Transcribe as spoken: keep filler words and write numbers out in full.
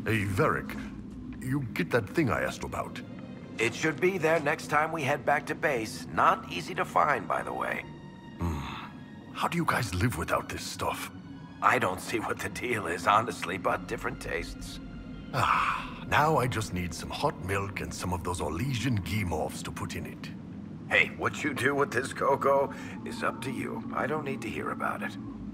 Hey, Varric, you get that thing I asked about? It should be there next time we head back to base. Not easy to find, by the way. How do you guys live without this stuff? I don't see what the deal is, honestly, but different tastes. Ah, now I just need some hot milk and some of those Orlesian Guimauves to put in it. Hey, what you do with this cocoa is up to you. I don't need to hear about it.